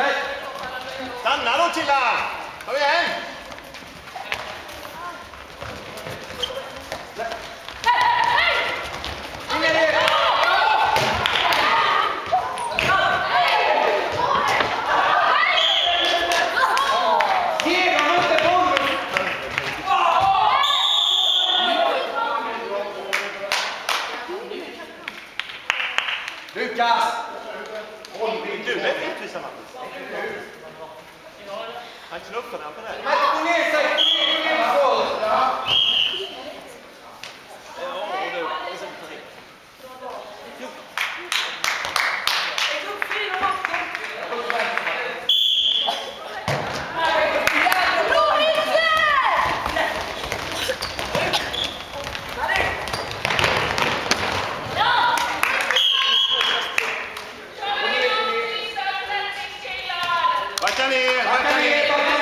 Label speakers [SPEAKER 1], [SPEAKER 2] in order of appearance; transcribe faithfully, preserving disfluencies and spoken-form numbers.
[SPEAKER 1] Stanna då killar! Kom igen!
[SPEAKER 2] Lukas!
[SPEAKER 1] Du är utvisad man. Han knuffade på det.
[SPEAKER 2] Men gå ner sig! Gå ner så!
[SPEAKER 1] Ja, och du. Och sen på riktigt. Backa ner! Backa ner!